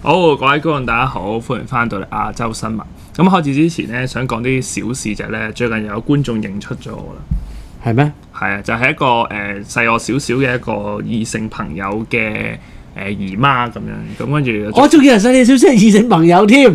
好，各位觀眾大家好，歡迎翻到嚟亞洲新聞。咁開始之前咧，想講啲小事就係咧，最近有觀眾認出咗我啦。 係咩？ 係啊，就係、是、一個細我少少嘅一個異性朋友嘅姨媽咁樣，咁跟住我仲以為細你少少係異性朋友添。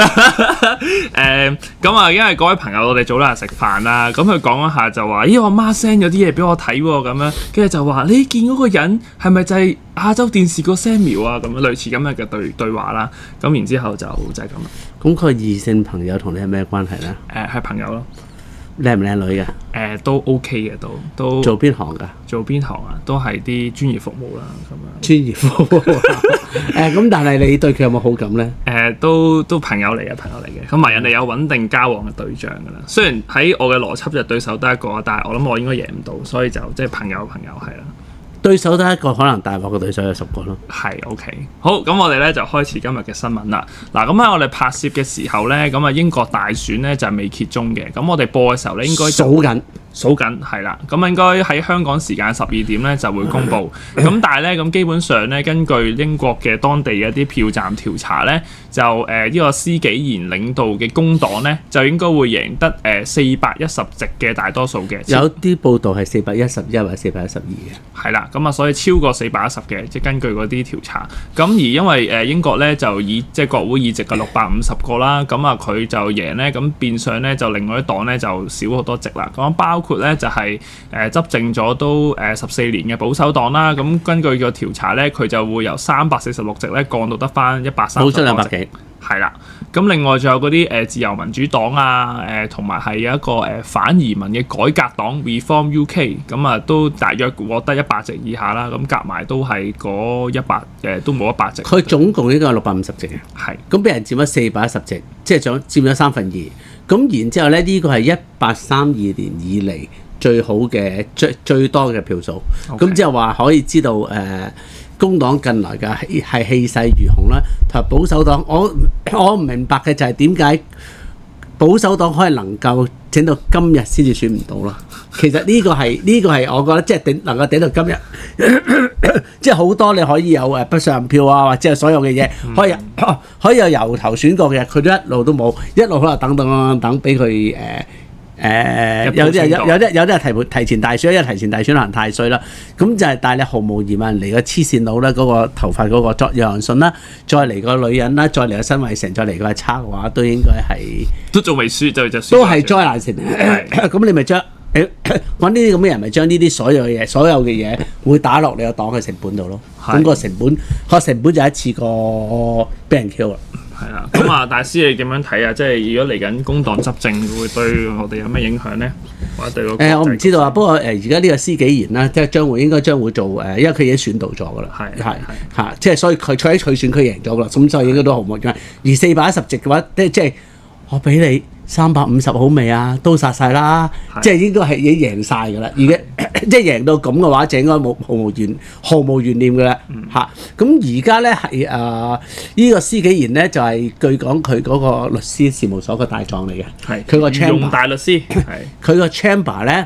咁啊，因為嗰位朋友我哋早兩日食飯啦，咁佢講一下就話：咦，我媽 send 咗啲嘢俾我睇喎，咁樣，跟住就話你見嗰個人係咪就係亞洲電視個 Samuel 啊？咁樣類似咁樣嘅對話啦。咁然之後就係咁啦。 咁佢異性朋友同你係咩關係咧？ 係朋友咯。 靚唔靚女嘅？ 都 OK 嘅，都做邊行㗎？ 做邊行啊？都係啲專業服務啦，咁樣。 專業服務咁但係你對佢有冇好感咧？ 都朋友嚟嘅，咁埋人哋有穩定交往嘅對象㗎啦。雖然喺我嘅邏輯就對手得一個，但係我諗我應該贏唔到，所以就即係朋友係啦。 對手得一個，可能大鑊嘅對手有10個咯。 係 OK， 好，咁我哋咧就開始今日嘅新聞啦。嗱，咁喺我哋拍攝嘅時候咧，咁啊英國大選咧就係未揭盅嘅。咁我哋播嘅時候咧應該數緊係啦。咁應該喺香港時間12點咧就會公佈。咁但係咧咁基本上咧，根據英國嘅當地嘅一啲票站調查咧，就呢個施紀賢領導嘅工黨咧就應該會贏得410席嘅大多數嘅。 有啲報道係411或者412嘅。 係啦。咁啊，所以超過410嘅，即係根據嗰啲調查。咁而因為英國咧就以即係國會議席嘅650個啦，咁啊佢就贏咧，咁變相咧就另外一黨咧就少好多席啦。咁包括咧就係執政咗都14年嘅保守黨啦。咁根據個調查咧，佢就會由346席咧降到得返130 冇出200幾。 係啦，咁另外仲有嗰啲自由民主黨啊，同埋係有一個反移民嘅改革黨 Reform UK， 咁啊都大約獲得100席以下啦，咁夾埋都係嗰100都冇100席。 佢總共應該有650席嘅。 係。咁俾人佔咗410席，即係佔咗2/3。咁然之後咧，呢個係1832年以嚟最好嘅最多嘅票數。咁即係話可以知道工黨近來嘅係氣勢如虹啦，同埋保守黨，我唔明白嘅就係點解保守黨可以能夠整到今日先至選唔到咯？其實呢個係我覺得即係能夠頂到今日，即係好多你可以有不上票啊，或者係所有嘅嘢可以有由頭選過嘅，佢都一路都冇，一路可能等俾佢有啲係提前大選，因為提前大選可能太衰啦。咁就係，但係你毫無疑問嚟個黐線佬啦，嗰個頭髮嗰個約翰遜啦，再嚟個女人啦，再嚟個辛偉誠，再嚟個阿叉嘅話，都應該係都仲未輸就輸， 都係災難性。咁你咪將揾呢啲咁嘅人，咪將呢啲所有嘅嘢會打落你個黨嘅成本度咯。咁個成本就一次過俾人 Q 啦。 係啦，咁啊，大師你點樣睇啊？即係如果嚟緊工黨執政，會對我哋有咩影響咧？或者對我唔知道啊。不過而家呢個施紀賢啦，即係應該將會做因為佢已經選到咗㗎啦。係即係所以佢喺佢選區贏咗㗎啦。咁所以應該都毫無疑問。而410席嘅話，即係我俾你350好未啊？都殺晒啦，即係應該係已經贏晒㗎啦。而家即係贏到咁嘅話，就應該毫無懸念㗎啦。咁而家咧係呢個施紀賢咧就係據講佢嗰個律師事務所個大狀嚟嘅。係佢個 chamber 大律師係佢個 chamber 咧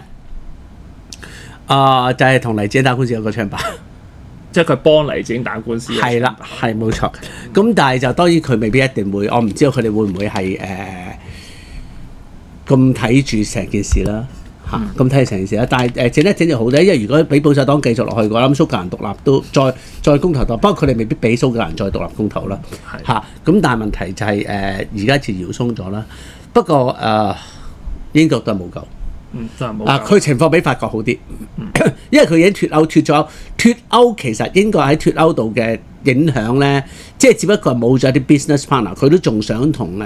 就係同黎智英打官司有個 chamber。 即係佢幫黎智英打官司。 係啦，係冇錯。咁但係就當然佢未必一定會，我唔知道佢哋會唔會係咁睇住成件事啦。咁睇成件事啦。但係整一整就好啲，因為如果俾保守黨繼續落去嘅話，咁蘇格蘭獨立都再公投黨，不過佢哋未必俾蘇格蘭再獨立公投啦。咁但係問題就係而家就搖鬆咗啦。不過英國都係冇救。佢情況比法國好啲，因為佢已經脫歐其實英國喺脫歐度嘅影響咧，即係只不過係冇咗啲 business partner， 佢都仲想同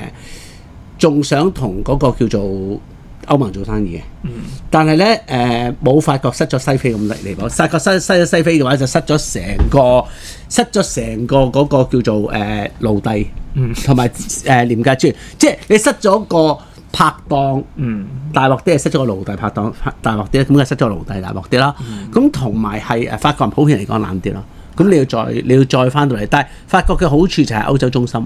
嗰個叫做歐盟做生意嘅。但係咧冇法國失咗西非咁離譜，法國失咗西非嘅話就失咗成個嗰個叫做奴隸，同埋廉價專員，即係你失咗個拍檔，大鑊啲係失咗個奴隸拍檔，大鑊啲咁嘅失咗個奴隸大鑊啲啦。咁同埋係法國人普遍嚟講懶啲咯。咁你要再翻到嚟，但係法國嘅好處就係歐洲中心，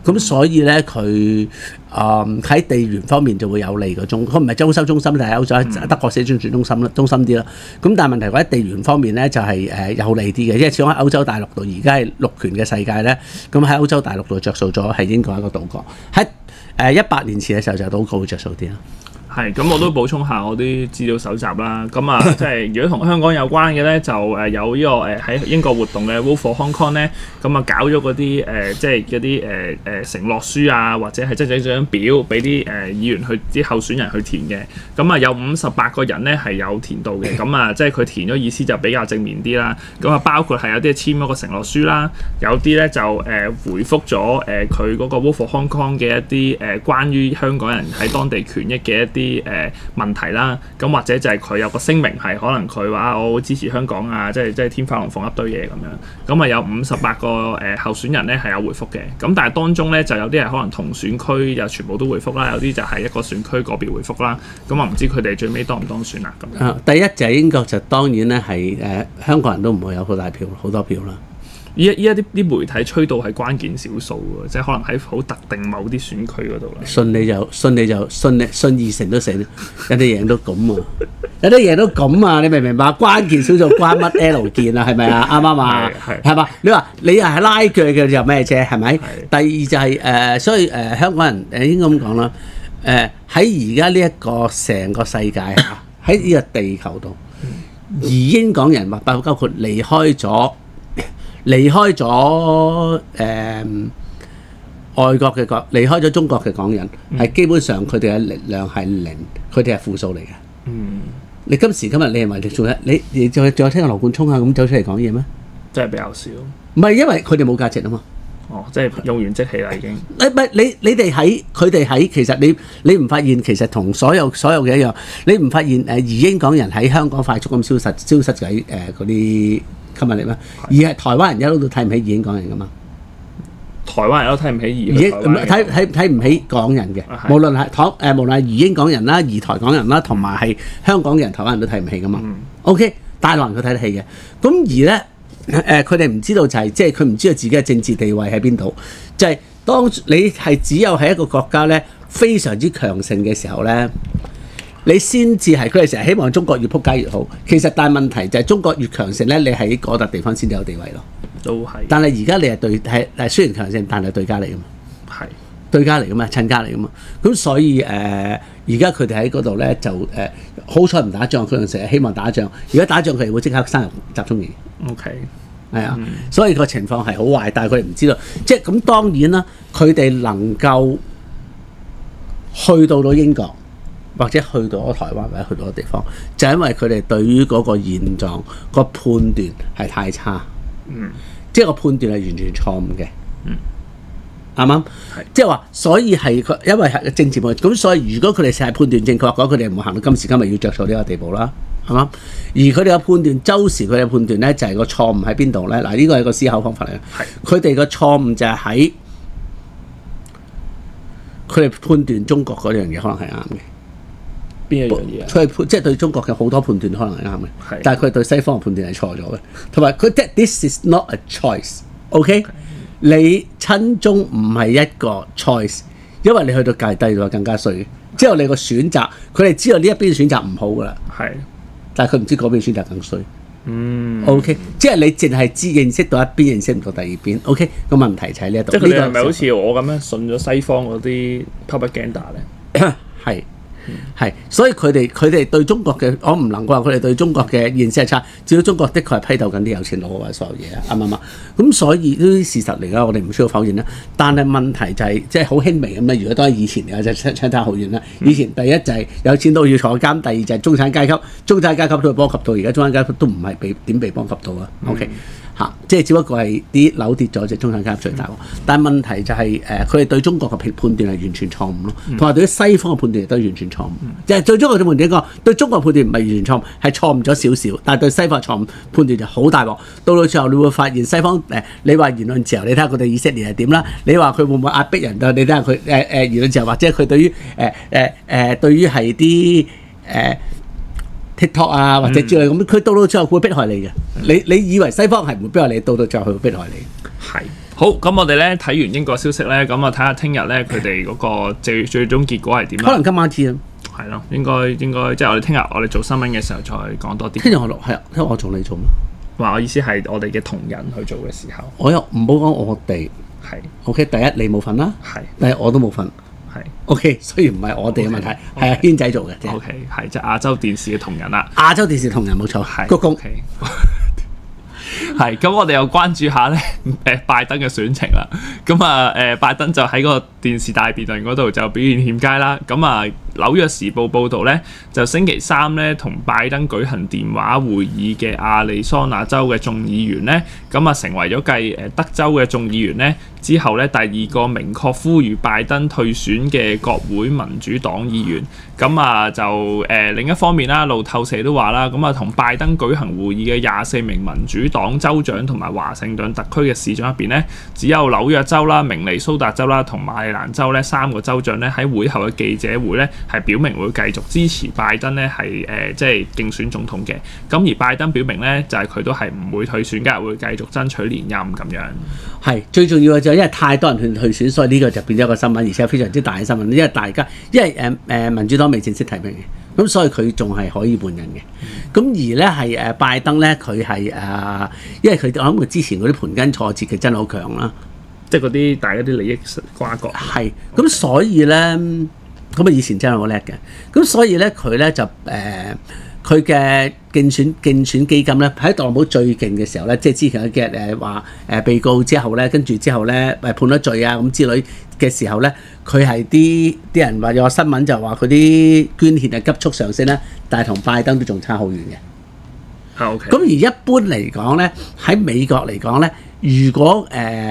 咁所以咧佢喺地緣方面就會有利嗰種，佢唔係歐洲中心，但係歐洲喺德國寫中轉中心啲啦。咁但係問題喺地緣方面咧就係有利啲嘅，因為始終喺歐洲大陸度，而家係陸權嘅世界咧，咁喺歐洲大陸度着數咗係英國一個島國，喺100年前嘅時候就島國會着數啲啦。 係，咁我都補充下我啲資料搜集啦。咁啊，即係如果同香港有關嘅咧，就有呢個喺英國活動嘅 Vote for Hong Kong 咧，咁啊搞咗嗰啲即係嗰啲承諾書啊，或者係即係整張表俾啲議員啲候選人去填嘅。咁啊有58個人咧係有填到嘅。咁啊即係佢填咗意思就比較正面啲啦。咁啊包括係有啲簽咗個承諾書啦，有啲咧就回覆咗佢嗰個 Vote for Hong Kong 嘅一啲關於香港人喺當地權益嘅一啲問題啦，咁或者就係佢有個聲明係可能佢話我好支持香港啊，即係天花龍鳳一堆嘢咁樣，咁啊有58個候選人咧係有回覆嘅，咁但係當中咧就有啲係可能同選區又全部都回覆啦，有啲就係一個選區個別回覆啦，咁啊唔知佢哋最尾當唔當選啦咁樣。 第一就係英國就當然咧係香港人都唔會有好大票好多票啦。 依家啲媒體吹到係關鍵少數喎，即係可能喺好特定某啲選區嗰度啦。信二成都死，有啲贏到咁啊！有啲贏到咁啊！你明唔明白？關鍵少數關乜 L 鍵啊？係咪啊？啱啱啊？係嘛？你話你又係拉鋸嘅就咩啫？係咪？第二就係所以香港人應該咁講啦。喺而家呢一個成個世界啊，喺呢個地球度，而英港人或包括離開咗外國嘅離開咗中國嘅港人，係基本上佢哋嘅力量係零，佢哋係負數嚟嘅。你今時今日你係咪做一你仲有聽過羅冠聰啊咁走出嚟講嘢咩？ 真係比較少。 唔係因為佢哋冇價值啊嘛。 哦，即係用完即棄啦已經。 唔係你哋佢哋喺其實你唔發現其實同所有嘅一樣，你唔發現移英港人喺香港快速咁消失喺嗰啲吸引力咩？而係台灣人一路都睇唔起移英港人噶嘛。 台灣人都睇唔起移睇唔起港人嘅，無論係移英港人啦、移台港人啦，同埋係香港嘅人，台灣人都睇唔起噶嘛。OK， 大陸人佢睇得起嘅。咁而咧佢哋唔知道就係即係佢唔知道自己嘅政治地位喺邊度，就係當你係只有喺一個國家咧非常之強盛嘅時候咧，你先至係佢哋成日希望中國越撲街越好。其實但係問題就係中國越強盛咧，你喺嗰笪地方先至有地位咯。 都係，但係而家你係雖然強盛，但係對家嚟噶嘛，係對家嚟噶嘛，親家嚟噶嘛。咁所以而家佢哋喺嗰度咧就好彩唔打仗，佢哋成日希望打仗。如果打仗，佢哋會即刻生入集中營。 OK， 係啊，所以個情況係好壞，但係佢哋唔知道。即係咁當然啦，佢哋能夠去到英國，或者去到台灣，或者去到個地方，就係因為佢哋對於嗰個現狀個判斷係太差。即係個判斷係完全錯誤嘅，啱唔啱？即係話，所以係因為係政治問題，咁所以如果佢哋成日判斷正確嘅話，佢哋唔會行到今時今日要着數呢個地步啦，係嘛？而佢哋嘅判斷，周時佢哋嘅判斷咧就係個錯誤喺邊度咧？嗱，呢個係個思考方法嚟嘅。佢哋個錯誤就係喺佢哋判斷中國嗰樣嘢可能係啱嘅。 邊一樣嘢？ 佢即係對中國嘅好多判斷可能係啱嘅，但係佢對西方嘅判斷係錯咗嘅。同埋佢即係 this is not a choice，OK？你親中唔係一個 choice， 因為你去到界低度更加衰。之後你個選擇，佢哋知道呢一邊選擇唔好噶啦，但係佢唔知嗰邊選擇更衰。OK， 即係你淨係認識到一邊，認識唔到第二邊。OK， 個問題就喺呢一度。 即係佢哋係咪好似我咁樣信咗西方嗰啲 propaganda 咧？ 係，所以佢哋對中國嘅，我唔能夠話佢哋對中國嘅認識係差，至少中國的確係批鬥緊啲有錢佬或者所有嘢啊，啱唔啱？咁所以呢啲事實嚟㗎，我哋唔需要否認啦。但係問題就係即係好輕微咁啦。如果當係以前嚟講，就相差好遠啦。以前第一就係有錢佬要坐監，第二就係中產階級都會波及到，而家中產階級都唔係點被波及到啊。OK。即係只不過係啲樓跌咗，隻中產階級最大喎。但係問題就係佢哋對中國嘅判斷係完全錯誤咯，同埋對於西方嘅判斷亦都完全錯誤。就係對中國嘅判斷講，對中國判斷唔係完全錯誤，係錯誤咗少少，但係對西方嘅錯誤判斷就好大鑊。到最後你會發現西方你話言論自由，你睇下佢哋以色列係點啦。你話佢會唔會壓迫人？你睇下佢言論自由，或者佢對於對於係啲TikTok 啊或者之類咁，佢到最後會迫害你嘅。你以為西方係唔會迫害你，到最後佢會迫害你。 好，咁我哋咧睇完英國消息咧，咁啊睇下聽日咧佢哋嗰個最終結果係點啦。 可能今晚知啦。 係咯，應該即係我哋聽日我哋做新聞嘅時候再講多啲。 聽日我錄係啊，聽日我做你做咩？ 話我意思係我哋嘅同仁去做嘅時候， 我又唔好講我哋係 OK。第一你冇份啦， 係第二我都冇份。 係 OK，雖然唔係我哋嘅問題，係阿軒仔做嘅啫。 OK， 係即係亞洲電視嘅同仁啦。 亞洲電視同仁冇錯， 係鞠躬。 係咁，我哋又關注下咧拜登嘅選情啦。咁啊拜登就喺個電視大辯論嗰度就表現欠佳啦。咁啊紐約時報報導咧，就星期三咧同拜登舉行電話會議嘅亞利桑那州嘅眾議員咧，咁啊成為咗繼德州嘅眾議員咧之後咧第二個明確呼籲拜登退選嘅國會民主黨議員。咁啊就另一方面啦，路透社都話啦，咁啊同拜登舉行會議嘅24名民主黨州長同埋華盛頓特區嘅市長入邊咧，只有紐約州啦、明尼蘇達州啦同馬里蘭州咧3個州長咧喺會後嘅記者會咧係表明會繼續支持拜登咧係即係競選總統嘅。咁而拜登表明咧就係佢都係唔會退選嘅，會繼續爭取連任咁樣。係最重要嘅就係因為太多人退選，所以呢個就變咗一個新聞，而且非常之大嘅新聞。因為民主黨未正式提名嘅，咁所以佢仲係可以換人嘅。咁而咧係拜登咧，佢係因為我諗佢之前嗰啲盤根錯節嘅真係好強啦， 即係嗰啲大家啲利益瓜葛。 係咁，所以咧咁以前真係好叻嘅。咁所以咧佢咧就佢嘅競選基金咧，喺特朗普最勁嘅時候咧，即係之前嘅話被告之後咧，跟住之後咧判咗罪啊咁之類嘅時候咧，佢係啲人話有個新聞就話佢啲捐獻係急速上升啦，但係同拜登都仲差好遠嘅。 OK。咁而一般嚟講咧，喺美國嚟講咧，如果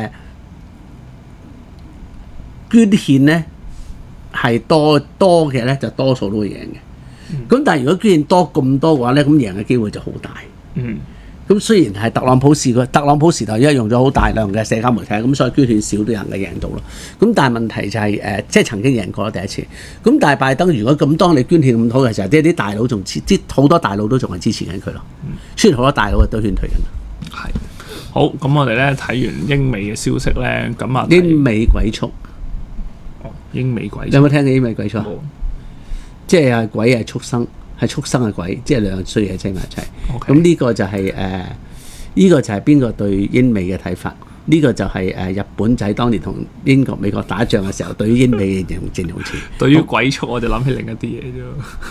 捐獻咧係多嘅咧，就多數都會贏嘅。咁但係如果捐獻多咁多嘅話咧，咁贏嘅機會就好大。咁雖然係特朗普時代因為用咗好大量嘅社交媒體，咁所以捐獻少都有人嘅贏到咯。咁但係問題就係即係曾經贏過第一次。咁但係拜登如果咁當你捐獻咁多嘅時候，即係啲大佬仲好多大佬都仲係支持緊佢咯。雖然好多大佬都勸退緊。 係。好，咁我哋咧睇完英美嘅消息咧，咁啊英美鬼畜。 英美鬼畜。 你有冇聽過英美鬼畜？即係鬼係畜生，係畜生嘅鬼，即係兩樣衰嘢擠埋一齊。咁呢個就係呢個就係邊個對英美嘅睇法？呢個就係日本仔當年同英國、美國打仗嘅時候對於英美嘅形容詞。 對於鬼畜，我就諗起另一啲嘢啫。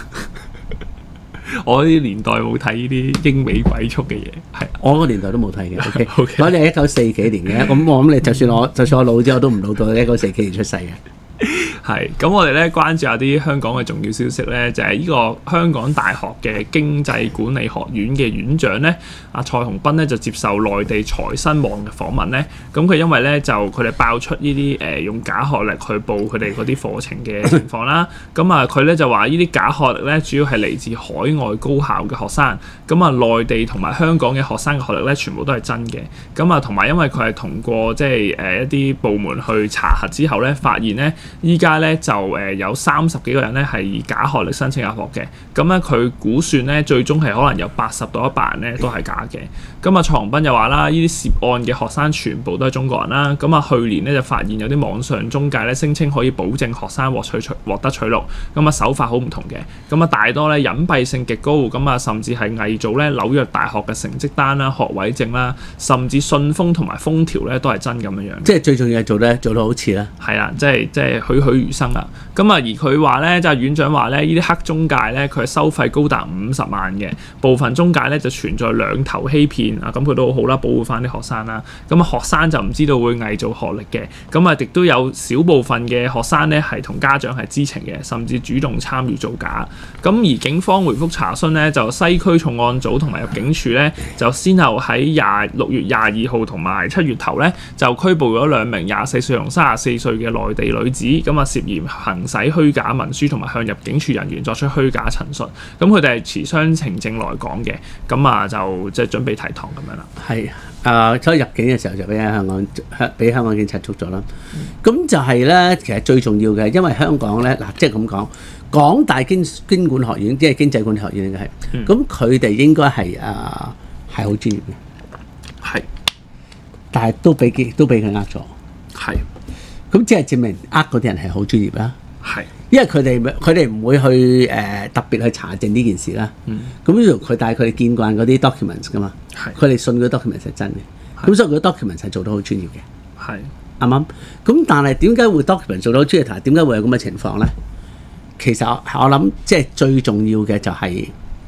我啲年代冇睇呢啲英美鬼畜嘅嘢，係我個年代都冇睇嘅。 OK， 我哋係1940幾年嘅，咁我諗你就算我老咗，我都唔老到1940幾年出世嘅。 係，咁我哋咧關注下啲香港嘅重要消息咧，就係呢個香港大學嘅經濟管理學院嘅院長咧，阿蔡洪斌咧就接受內地財新網嘅訪問咧，咁佢因為咧就佢哋爆出呢啲用假學歷去報佢哋嗰啲課程嘅情況啦，咁啊佢咧就話呢啲假學歷咧主要係嚟自海外高校嘅學生，咁啊內地同埋香港嘅學生嘅學歷咧全部都係真嘅，咁啊同埋因為佢係通過即係一啲部門去查核之後咧，發現咧依家咧就有30幾個人咧係以假學歷申請入學嘅，咁咧佢估算咧最終係可能有80到100人咧都係假嘅。咁啊蔡洪斌又話啦，呢啲涉案嘅學生全部都係中國人啦。咁啊去年咧就發現有啲網上中介咧聲稱可以保證學生獲得取錄，咁啊手法好唔同嘅，咁啊大多咧隱蔽性極高，咁啊甚至係偽造咧紐約大學嘅成績單啦、學位證啦，甚至信封同埋封條咧都係真咁樣樣。 即係最重要係做到好似啦。 係啦，即係栩栩如生啊！咁啊，而佢話咧，就係院長話咧，呢啲黑中介咧，佢係收費高達50萬嘅，部分中介咧就存在兩頭欺騙啊！咁佢都好啦，保護翻啲學生啦。咁啊，學生就唔知道會偽造學歷嘅，咁啊，亦都有少部分嘅學生咧係同家長係知情嘅，甚至主動參與造假。咁而警方回覆查詢咧，就西區重案組同埋入境處咧，就先後喺6月22號同埋7月頭咧，就拘捕咗2名24歲同34歲嘅內地女子，咁啊涉嫌行使虛假文書同埋向入境處人員作出虛假陳述，咁佢哋係持雙程證來港嘅，咁啊就即係準備提堂咁樣啦。 係所以入境嘅時候就俾香港警察捉咗啦。咁就係咧，其實最重要嘅，因為香港咧嗱，即係咁講，港大經管學院即係經濟管理學院應該係，咁佢哋應該係好專業嘅。 係。 但係都俾佢呃咗。 係咁即係證明呃嗰啲人係好專業啦。 係， 因為佢哋唔會去特別去查證呢件事啦。咁但係佢哋見慣嗰啲 documents 噶嘛，佢哋信嗰啲 documents 係真嘅。咁所以嗰啲 documents 係做得好專業嘅。 係啱唔啱？咁但係點解會 document 做到好專業？同埋點解會有咁嘅情況咧？其實我諗即係最重要嘅就係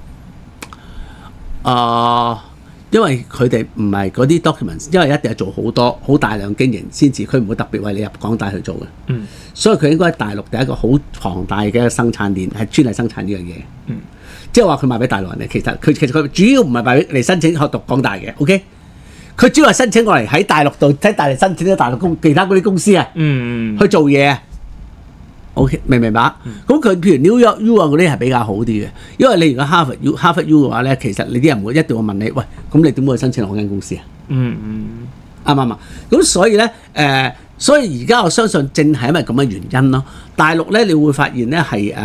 因為佢哋唔係嗰啲 documents， 因為一定係做好大量經營先至，佢唔會特別為你入港大去做嘅。所以佢應該喺大陸第一個好龐大嘅一個生產鏈，係專係生產呢樣嘢。即係話佢賣俾大陸人咧，其實佢主要唔係賣俾嚟申請學讀港大嘅。OK， 佢主要係申請過嚟喺大陸度喺大陸申請啲大陸其他嗰啲公司啊，去做嘢啊。OK， 明唔明白？咁佢譬如 New York U 啊嗰啲係比較好啲嘅，因為你如果哈佛 U 嘅話咧，其實你啲人會一定會問你，喂，咁你點會申請我間公司啊？啱唔啱啊？咁所以咧所以而家我相信正係因為咁嘅原因咯。大陸咧，你會發現咧係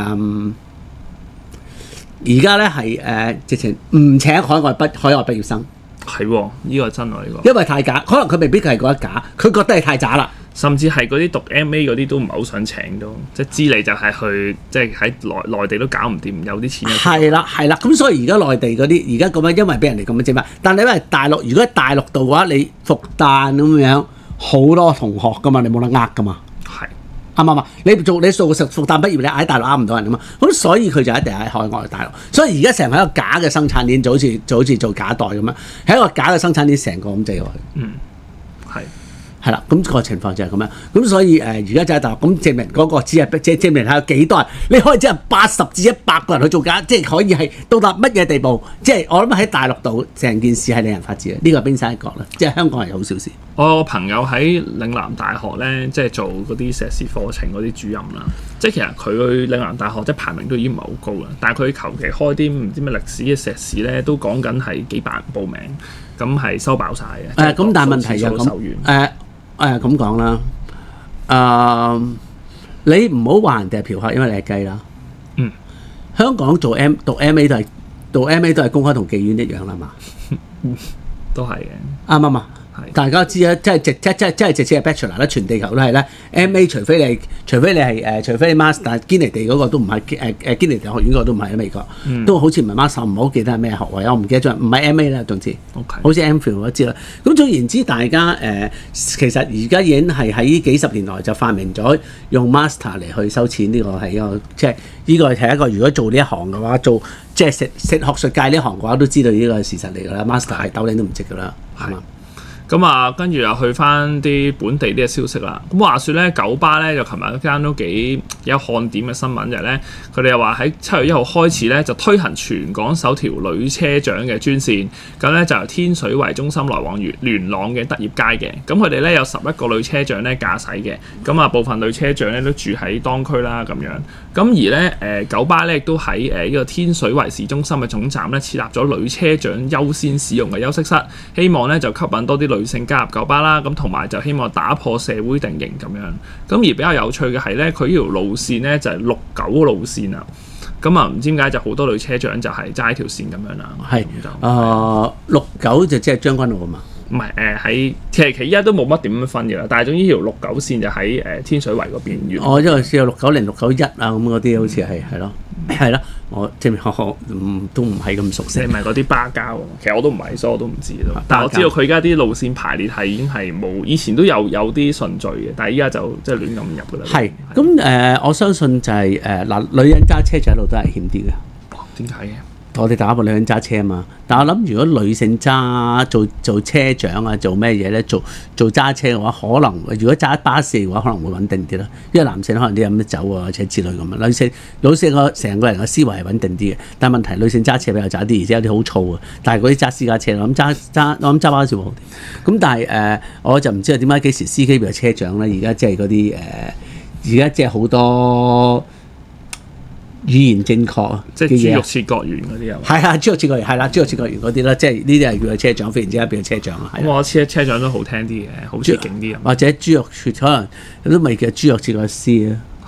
而家咧係直情唔請海外畢業生。 係喎，呢個真喎呢個。 因為太假，可能佢未必係覺得假，佢覺得係太渣啦。 甚至係嗰啲讀 MA 嗰啲都唔係好想請到，即係知你就係去，即係喺內地都搞唔掂，有啲錢。 係啦，咁所以而家內地嗰啲而家咁樣，因為俾人哋咁樣整翻。但係因為大陸，如果喺大陸度嘅話，你復旦咁樣好多同學噶嘛，你冇得呃噶嘛。係啱唔啱？你復旦畢業，你喺大陸呃唔到人噶嘛。咁所以佢就一定喺海外大陸。所以而家成個一個假嘅生產鏈，就好似做假袋咁樣，係一個假嘅生產鏈，成個咁製落去。係啦，咁個情況就係咁樣，咁所以而家就喺大陸，咁證明嗰個只係即係證明係有幾多人，你可以只係80至100個人去做假，即係可以係到達乜嘢地步？即係我諗喺大陸度成件事係令人發指嘅，呢個係冰山一角啦，即係香港係好小事。 我個朋友喺嶺南大學咧，即係做嗰啲碩士課程嗰啲主任啦，即係其實佢去嶺南大學即係排名都已經唔係好高啦，但係佢求其開啲唔知咩歷史嘅碩士咧，都講緊係幾百人報名，咁係收爆晒嘅。 咁但係問題就咁咁講啦，你唔好話人哋係嫖客，因為你係雞啦。香港讀 MA 都係公開同妓院一樣啦嘛， 都係嘅， 啱唔啱啊？大家知啊，即係直接係 Bachelor 啦，全地球都係啦。MA 除非你係 Master， 但係堅尼地嗰個都唔係堅尼地學院嗰個都唔係喺美國，都好似唔係 Master， 唔好記得係咩學位，我唔記得咗，唔係 MA 啦，總之，好似 MPhil 我知啦。咁總言之，大家其實而家已經係喺幾十年來就發明咗用 Master 嚟去收錢，呢個係一個即係呢個係一個如果做呢一行嘅話，做即係食學術界呢行嘅話，都知道呢個係事實嚟㗎啦。Master 係豆領都唔值㗎啦，係嘛？ 咁啊，跟住又去翻啲本地啲嘅消息啦。咁話說咧，九巴咧就琴日一間都幾有看點嘅新聞，就係咧佢哋又話喺7月1號開始咧就推行全港首條女車長嘅專線，咁咧就由天水圍中心來往元朗嘅德業街嘅。咁佢哋咧有11個女車長咧駕駛嘅，咁啊部分女車長咧都住喺當區啦咁樣。咁而咧九巴咧亦都喺呢個天水圍市中心嘅總站咧設立咗女車長優先使用嘅休息室，希望咧就吸引多啲女性加入九巴啦，咁同埋就希望打破社會定型咁樣。咁而比較有趣嘅係咧，佢呢條路線咧就係69路線啊。咁啊唔知點解就好多女車長就係揸條線咁樣啦。係 69就即係將軍澳啊嘛。 唔係喺其實依家都冇乜點樣分嘅啦，但係總之條69線就喺天水圍嗰邊。 因為試過690、691啊咁嗰啲好似係咯。係咯，我即係都唔係咁熟悉。 你唔係嗰啲巴交，其實我都唔係，所以我都唔知咯。但係我知道佢而家啲路線排列係已經係冇，以前都有啲順序嘅，但係依家就即係亂咁入㗎啦。係咁我相信就係女人揸車就一路都係危險啲嘅。 點解嘅？ 我哋打部女人揸車啊嘛，但係我諗如果女性做車長啊，做咩嘢咧？做揸車嘅話，可能如果揸巴士嘅話，可能會穩定啲啦。因為男性可能啲飲得酒啊，或者之類咁啊。女性成個人嘅思維係穩定啲嘅，但係問題女性揸車比較渣啲，而且有啲好燥啊。但係嗰啲揸私家車，我諗揸巴士會好啲。咁但係我就唔知點解幾時司機變車長咧？而家即係嗰啲而家即係好多。語言正確啊， 即係豬肉切割員嗰啲啊， 係啊，豬肉切割員係啦，豬肉切割員嗰啲啦，即係呢啲係叫佢車長，忽然之間變咗車長啦。 我車長都好聽啲嘅，好似勁啲咁。 或者豬肉切可能都未叫豬肉切割師啊。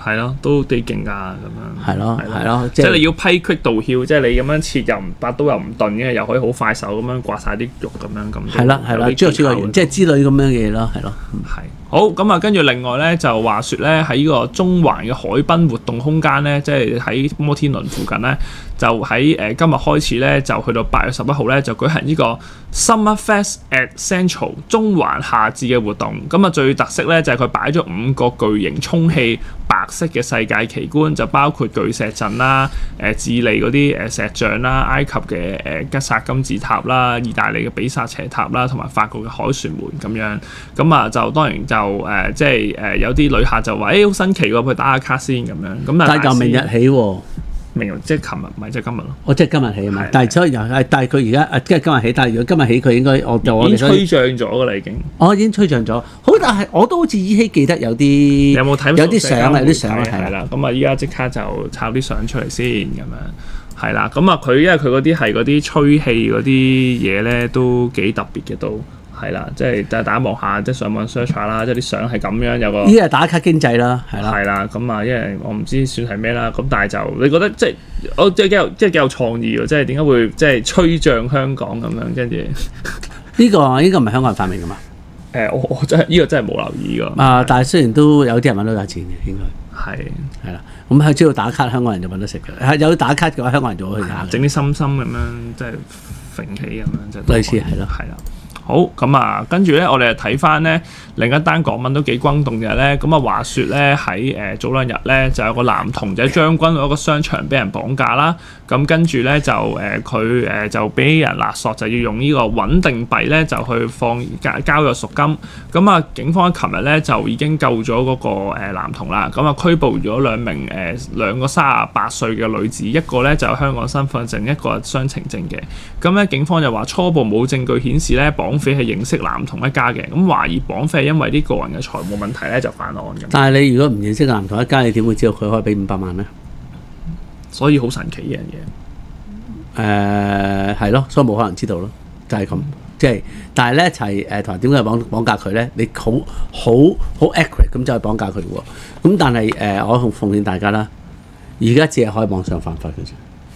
係咯，都幾勁㗎咁樣。 係咯，係咯， 即係你要批隙道竅，即係你咁樣切又唔拔刀又唔鈍嘅，又可以好快手咁樣刮晒啲肉咁樣咁。 係啦，係啦，豬肉切割員即係之類咁樣嘅嘢咯，係咯。 係好咁啊，跟住另外咧就話説咧喺呢個中環嘅海濱活動空間咧，即係喺摩天輪附近咧，就喺今日開始咧，就去到8月11號咧，就舉行呢個 Summer Fest at Central 中環夏至嘅活動。咁啊，最特色咧就係佢擺咗5個巨型充氣白色嘅世界奇觀，就包括巨石陣啦、智利嗰啲石像啦、埃及嘅吉薩金字塔啦、意大利嘅比薩斜塔啦，同埋法國嘅凱旋門咁樣。咁啊，就當然就即係有啲旅客就話好新奇喎，去打下卡先咁樣。咁但係就明日起喎。 明日即係琴日，唔係即係今日咯。 我即係今日起啊嘛，但係所以但係佢而家即係今日起，但係如果今日起，佢應該已經吹漲咗㗎啦，已經。 已經吹漲咗。好，但係我都好似依稀記得有啲有冇睇？ 有啲相啊，有啲相係啦。咁啊，依家即刻就抄啲相出嚟先咁樣。係啦，咁啊，佢因為佢嗰啲係嗰啲吹氣嗰啲嘢咧，都幾特別嘅都。係啦，即係大家望下，即係上網 search 下啦，即係啲相係咁樣有個。依係打卡經濟啦，係啦。 係啦，咁啊，因為我唔知算係咩啦，咁但係就你覺得即係我即係幾有創意喎，即係點解會即係吹漲香港咁樣，跟住呢個唔係香港人發明㗎嘛？ 我真係呢個真係冇留意㗎。 但係雖然都有啲人揾到價錢嘅，應該係啦。咁喺只要打卡，香港人就揾得食嘅。有打卡嘅話，香港人就可以打。 整啲心心咁樣，即係揈起咁樣，即係類似係咯， 係啦。好咁啊，跟住咧，我哋就睇翻咧另一單港聞都幾轟動嘅咧。咁啊，話説咧喺早兩日咧，就有個男童就喺將軍澳一個商場俾人綁架啦。咁跟住咧就佢就俾人勒索，就要用呢個穩定幣咧就去交咗贖金。咁啊，警方琴日咧就已經救咗嗰個男童啦。咁啊，拘捕咗兩個38歲嘅女子，一個咧就有香港身份證，一個係雙程證嘅。咁咧警方就話初步冇證據顯示咧綁匪係認識男童一家嘅，咁懷疑綁匪係因為啲個人嘅財務問題咧就犯案嘅。 但係你如果唔認識男童一家，你點會知道佢可以俾500萬咧？ 所以好神奇呢樣嘢。係咯，所以冇可能知道咯，就係咁。即係，但係咧就係同埋點解綁架佢咧？你好 accurate 咁就係綁架佢喎。咁但係我奉勸大家啦，而家只係可以網上犯法嘅啫。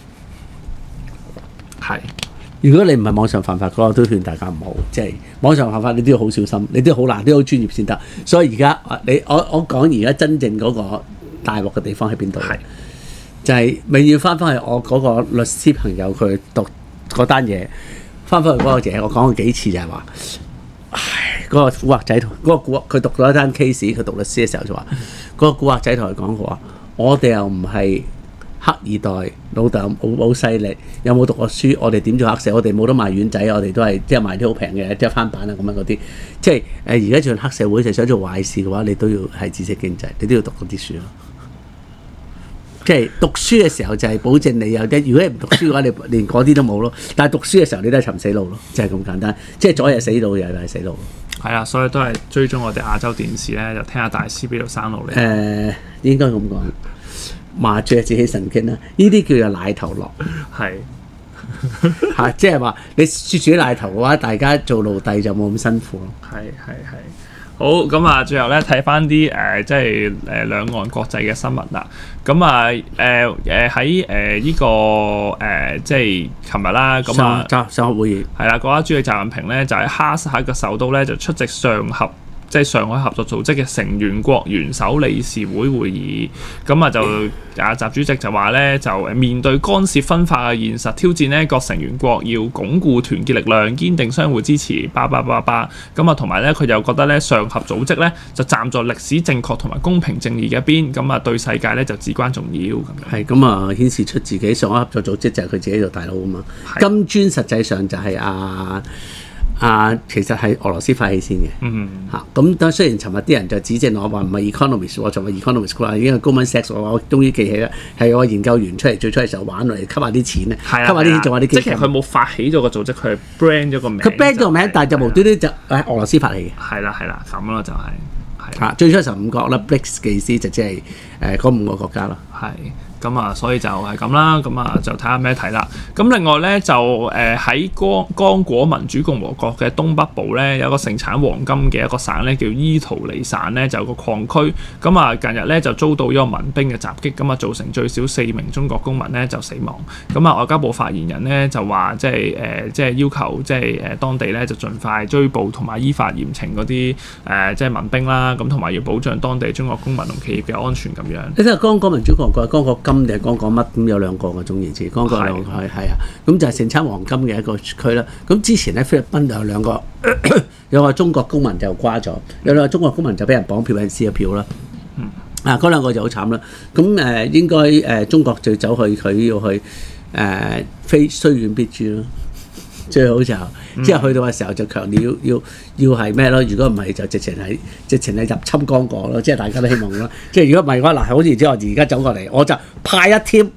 係。如果你唔係網上犯法，我都勸大家唔好，即係網上犯法，你都要好小心，你都要好難，都要好專業先得。所以而家我講而家真正嗰個大鑊嘅地方喺邊度？就係永遠翻返去我嗰個律師朋友佢讀嗰單嘢，翻返去嗰個嘢，我講過幾次就係話，嗰個古惑仔同嗰個佢讀咗一單 case， 佢讀律師嘅時候就話，嗰個古惑仔同佢講過話，我哋又唔係黑二代，老豆冇勢力，有冇讀過書？我哋點做黑社？我哋冇得賣丸仔，我哋都係即係賣啲好平嘅，即係翻版啊咁樣嗰啲。即係而家做黑社會就想做壞事嘅話，你都要係知識經濟，你都要讀嗰啲書咯。即係讀書嘅時候就係保證你有啲，如果你唔讀書嘅話，你連嗰啲都冇咯。但係讀書嘅時候你都係尋死路咯，就係咁簡單。即係左係死路，右係死路。 係啊，所以都係追蹤我哋亞洲電視咧，就聽下大師邊度生路嚟。 應該咁講。麻醉自己神經啦，呢啲叫做奶頭落， 係嚇，即係話你啜住啲奶頭嘅話，大家做奴隸就冇咁辛苦咯。 係。好咁啊，最後咧睇翻啲即係兩岸國際嘅新聞啦。咁啊喺呢個即係琴日啦，咁啊上合會議係啦，國家主席習近平咧就喺哈薩克嘅首都咧就出席即係上海合作組織嘅成員國元首理事會會議，咁啊就習主席就話咧，就面對干涉分化嘅現實挑戰咧，各成員國要鞏固團結力量，堅定相互支持，咁啊同埋咧佢又覺得咧上合組織咧就站在歷史正確同埋公平正義嘅一邊，咁啊對世界咧就至關重要咁樣。 係咁啊，顯示出自己上海合作組織就係佢自己做大佬啊嘛。金磚實際上就係其實係俄羅斯發起先嘅，咁雖然尋日啲人就指正我話唔係 economist， 我尋日 economist 話已經係 Goldman Sachs，我終於記起啦，係我研究員最初嘅時候玩落嚟吸下啲錢咧，吸下啲錢做下啲基金。 即係佢冇發起咗個組織，佢係 brand 咗個名。 佢 brand 咗個名，但係就無端端就係俄羅斯發起嘅。 係啦，咁咯就係。 最初15國啦 ，BRICS 嘅意思就即係嗰5個國家咯。 係。 咁啊，所以就係咁啦，咁啊就睇下咩睇啦。咁另外咧就喺剛果民主共和國嘅東北部咧，有個盛產黃金嘅一個省咧，叫伊圖里省咧，就有個礦區。咁啊近日咧就遭到一個民兵嘅襲擊，咁啊造成最少4名中國公民咧就死亡。咁啊外交部發言人咧就話即係要求當地咧就盡快追捕同埋依法嚴懲嗰啲即係民兵啦，咁同埋要保障當地中國公民同企業嘅安全咁樣。 你睇下剛果民主共和國、剛果金定係剛果乜咁有兩個嘅總言之，剛果兩個係啊，咁就係盛產黃金嘅一個區啦。咁之前咧菲律賓就有兩個有個中國公民就瓜咗，有兩個中國公民就俾人綁票，人撕咗票啦。嗰兩個就好慘啦。咁應該中國就走去佢要去非雖遠必誅咯。最好就之後去到嘅時候就強調要係咩咯？如果唔係就直情係入侵剛果咯，即係大家都希望咯。即係如果唔係嘅話，嗱，好似之後而家走過嚟，我就派一 team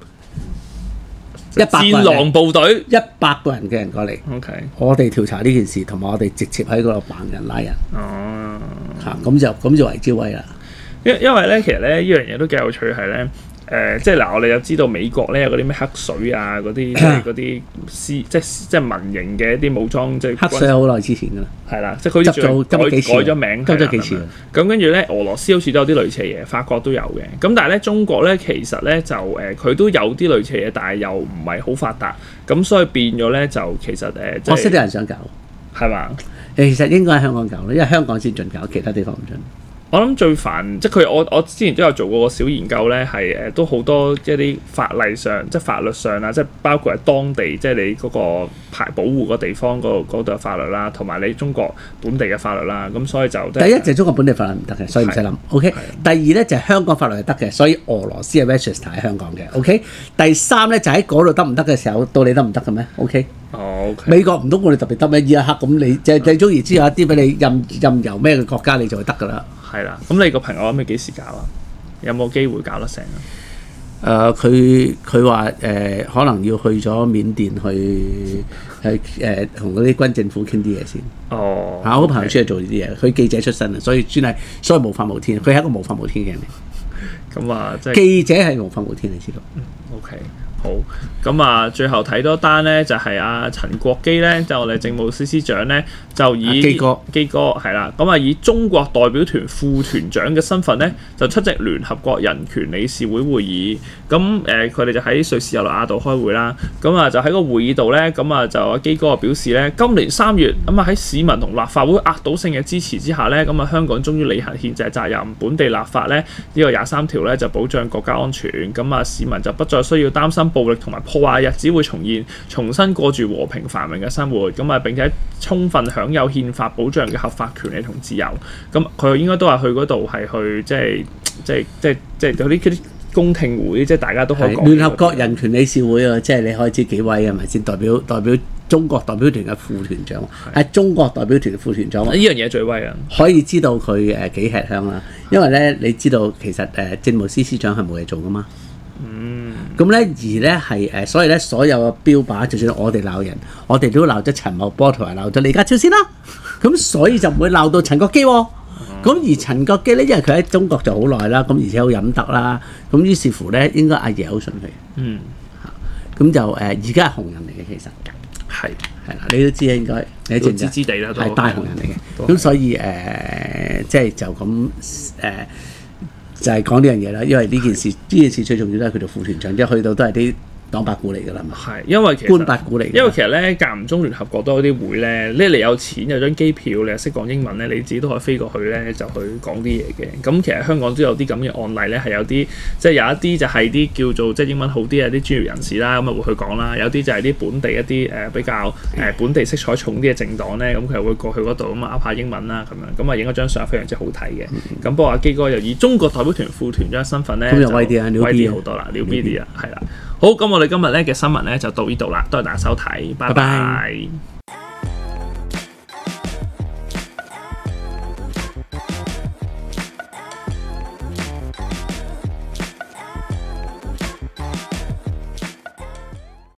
戰狼部隊 100個人嘅人過嚟。 OK， 我哋調查呢件事，同埋我哋直接喺嗰度綁人拉人。 哦， 咁就為之威啦。 因為咧，其實咧呢樣嘢都幾有趣係咧。即係嗱，我哋又知道美國咧有嗰啲咩黑水啊，嗰啲即係嗰啲即係民營嘅一啲武裝，即係黑水好耐之前㗎啦， 係啦，即係佢好似改咗名， 執咗幾次。 咁跟住咧，俄羅斯好似都有啲類似嘅嘢，法國都有嘅。咁但係咧，中國咧其實咧就佢都有啲類似嘅嘢，但係又唔係好發達。咁所以變咗咧就其實我識啲人想搞， 係嘛？ 其實應該喺香港搞咯，因為香港先準搞，其他地方唔準。 我諗最煩，即係我之前都有做過個小研究咧，係都好多一啲法例上，即係法律上啦，即係包括係當地，即係你嗰個保護個地方嗰度嘅法律啦，同埋你中國本地嘅法律啦，咁所以就第一就係中國本地法律唔得嘅，所以唔使諗。OK，第二咧就係香港法律係得嘅，所以俄羅斯嘅 register 喺香港嘅。OK，第三咧就喺嗰度得唔得嘅時候，到你得唔得嘅咩 ？OK， 美國唔通我哋特別得咩？伊拉克咁你就最中意知有一啲俾你任由咩嘅國家你就會得㗎啦。 係啦，咁你個朋友諗你幾時搞啊？有冇機會搞得成啊？ 佢話可能要去咗緬甸去同嗰啲軍政府傾啲嘢先。 哦， 我朋友出去做呢啲嘢，佢記者出身啊，所以無法無天，佢係一個無法無天嘅人嚟。 咁啊，即係記者係無法無天，你知道 ？OK。好，咁啊，最後睇多單咧，就係阿陳國基咧，就我哋政務司司長咧，就以基哥係啦，咁啊以中國代表團副團長嘅身份咧，就出席聯合國人權理事會會議。咁佢哋就喺瑞士日內瓦度開會啦。咁啊就喺個會議度咧，咁啊就阿基哥表示咧，今年3月咁啊喺市民同立法會壓倒性嘅支持之下咧，咁啊香港終於履行憲制責任，本地立法咧呢個23條咧就保障國家安全，咁啊市民就不再需要擔心暴力同埋破壞日子會重現，重新過住和平繁榮嘅生活，咁啊並且充分享有憲法保障嘅合法權利同自由。咁佢應該都係去嗰度係去即係嗰啲公聽會，即係大家都可以講。 聯合國人權理事會啊，即係你可以知幾位係咪先？代表中國代表團嘅副團長，係中國代表團嘅副團長。呢樣嘢最威啊！ 可以知道佢幾吃香啦，因為咧你知道其實政務司司長係冇嘢做噶嘛。咁咧，而咧係所以咧，所有嘅標靶，就算我哋鬧人，我哋都鬧咗陳茂波同埋鬧咗李家超先啦。咁所以就唔會鬧到陳國基喎。咁而陳國基咧，因為佢喺中國就好耐啦，咁而且好飲得啦，咁於是乎咧，應該阿爺好信佢。咁就而家係紅人嚟嘅，其實係啦，你都知啊，應該你都知地啦， 係大紅人嚟嘅。咁所以即係就咁就係講呢樣嘢啦，因為呢件事最重要都係佢做副團長，即係去到都係啲黨八股嚟㗎啦嘛。 係，因為其實官八股嚟。因為其實咧間唔中聯合國都有啲會咧，你有錢有張機票，你又識講英文咧，你自己都可以飛過去咧，就去講啲嘢嘅。咁其實香港都有啲咁嘅案例咧，係有啲即係有一啲就係啲叫做即係英文好啲嘅啲專業人士啦，咁啊會去講啦。有啲就係啲本地一啲比較本地色彩重啲嘅政黨咧，咁佢又會過去嗰度咁啊噏下英文啦咁樣，咁啊影咗張相非常之好睇嘅。咁不過阿基哥又以中國代表團副團長身份咧， 咁就威啲啊， 威啲好多啦，撩 B 啲啊，係啦。好，咁我哋今日咧嘅新聞咧就到呢度啦，多謝大家收睇，拜拜。